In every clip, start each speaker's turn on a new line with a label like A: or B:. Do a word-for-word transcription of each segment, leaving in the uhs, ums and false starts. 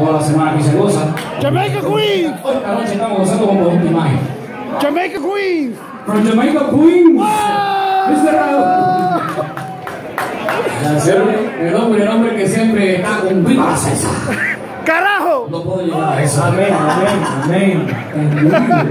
A: toda la semana que se goza.
B: Jamaica Queens.
A: Hoy esta noche estamos gozando como por última imagen.
B: Jamaica Queens.
A: From Jamaica Queens. mister Raúl. El hombre, el hombre que siempre está con viva la salsa.
B: ¡Carajo!
A: No puedo llegar a eso. Amén, amén, amén.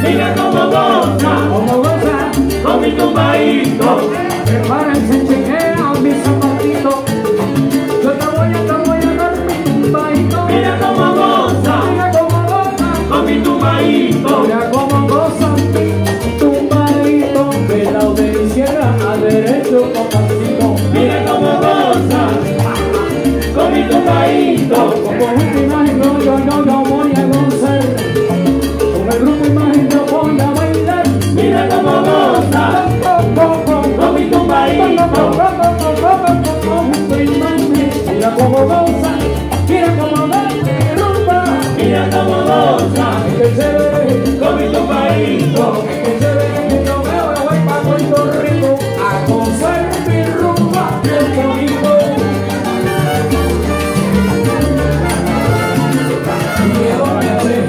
C: Mira cómo goza,
A: como goza,
C: con mi tumbadito.
A: prepárense, chequean mis zapatitos. Yo te voy a, te voy a dar mi tumbadito.
C: Mira cómo goza,
A: Mira cómo goza,
C: con mi tumbadito.
A: mira cómo goza mi tumbadito. De lado de izquierda a derecho, papacito.
C: Mira cómo goza, con mi tumbadito.
A: Como grupo imagen yo, yo, yo, yo voy a gozar. Con el grupo imagen yo voy a bailar.
C: Mira cómo goza, con mi tumbadito.
A: Mira cómo goza, mira cómo va mi rumba.
C: Mira cómo goza,
A: Que se ve,
C: con mi tumbadito.
A: que se ve que yo me voy pa' Puerto Rico a gozar mi rumba bien bonito. Y ahora me hace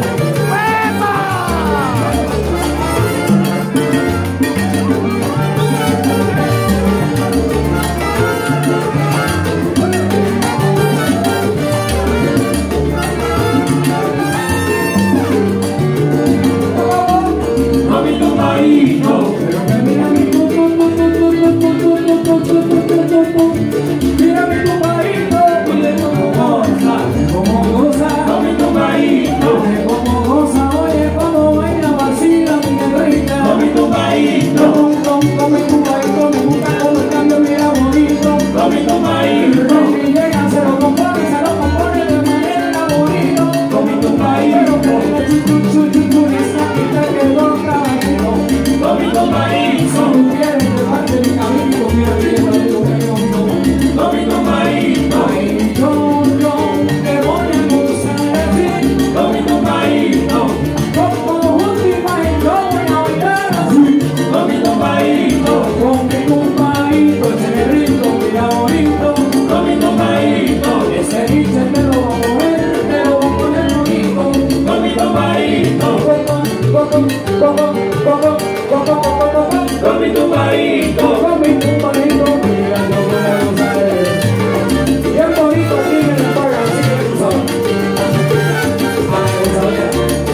C: Con mi tumbadito.
A: mira mi tu, tu, tu, tu, tu, tu, tu, tu, tu, tu, tu, tu, tu, tu. Mira mi tumbadito, mira cómo goza, cómo goza,
C: Con mi tumbadito.
A: mira cómo goza, oye cómo baila, vacila mi guerrita.
C: Con mi tumbadito.
A: Con, con, con mi tumbadito, me gusta cómo el cambio mira bonito.
C: Con mi
A: Y
C: tumbadito.
A: Randy llega, se lo compone, se lo compone de manera bonito.
C: Con mi
A: Pero
C: tumbadito.
A: con la chu, chu, chu, chu, chu, esa quita quedó trabajito.
C: Con mi tumbadito.
A: Si quieres, te parte mi camino, mira bien, lo digo que no, no.
C: Con mi tumbadito.
A: Ay, yo, yo, te voy a gozar así.
C: Con mi tumbadito.
A: Como última y yo voy a bailar así.
C: Con mi tumbadito.
A: Con mi compadito, ese rico, mira bonito.
C: Con mi tumbadito.
A: Ese biche te lo voy a mover, te lo voy a poner bonito.
C: Con mi tumbadito.
A: Coco, coco, coco, coco, coco, coco, coco.
C: Con mi tumbadito.
A: Con mi compadito, mira yo voy a gozar. Bien bonito aquí en el parque, así que tú sabes. Ay, sabía.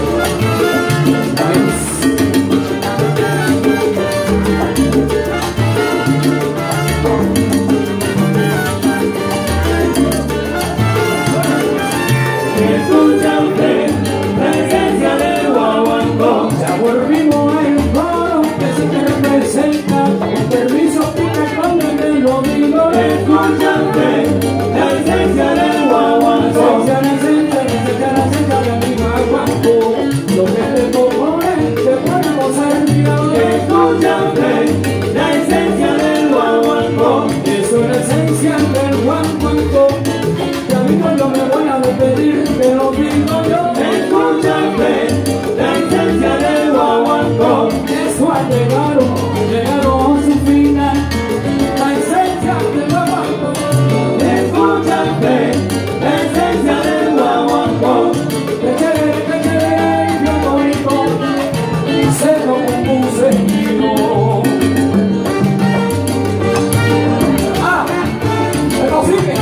C: Escucha usted la esencia del guaguancó.
A: Ya volvimos a un coro que sí te representa. Un permiso pica con el melodino.
C: Escucha usted la esencia del guaguancó.
A: Esencia, la esencia, la esencia, la esencia de mi guaguancó. Lo que te propone, te ponemos al día.
C: Escucha usted la esencia del guaguancó.
A: Eso es la esencia del guaguancó. Ya mismo yo me voy a despedir, te lo digo yo.
C: Escucha usted la esencia del guaguancó.
A: Eso ha llegado, llegaron a su final. La esencia del guaguancó.
C: Escucha usted la esencia del guaguancó.
A: Que chévere, que chévere, y bien bonito. Y se lo compuse yo. Ah, pero sigue.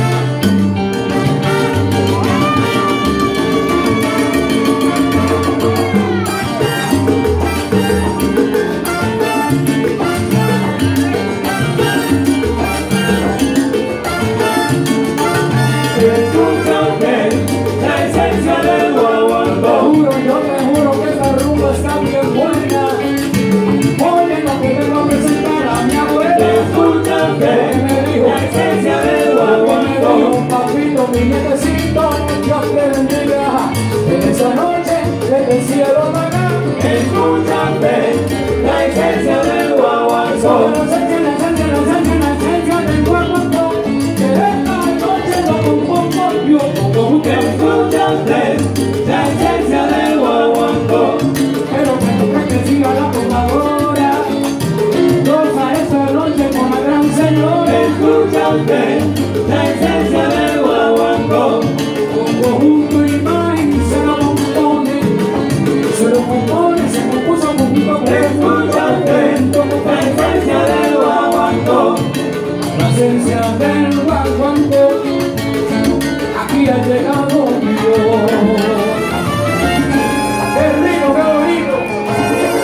C: Escucha usted la esencia del guaguancó.
A: Juro, yo te juro que esta rumba está bien buena. Oye, lo que vengo a presentar a mi abuela.
C: Escucha usted
A: Que me dijo,
C: la esencia del
A: que me
C: guaguancó.
A: dijo, papito, mi nietecito, Dios te bendiga. En esa noche, desde el cielo acá.
C: Escucha usted la esencia del guaguancó.
A: La esencia, la esencia, la esencia, la esencia del guaguancó. Que esta noche lo compongo yo. Como usted.
C: Escucha usted la esencia del guaguancó.
A: Pero que nunca que siga la pobladora. Goza esta noche con la gran señora.
C: Escucha usted la esencia del guaguancó.
A: Con conjunto imagen se lo compone. Se lo compone, se compuso conjunto con
C: Escucha usted la esencia del guaguancó.
A: la esencia del guaguancó. Aquí ha llegado Dios. ¡Qué rico, qué bonito!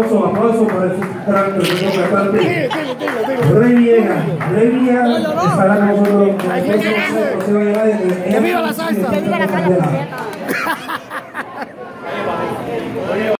C: aplauso, aplauso para el gran cantante.
B: Dile, dile, dile.
C: Rey Vieja, Rey Vieja estará con nosotros.
B: ¡Que viva la salsa!
D: Que viva la salsa.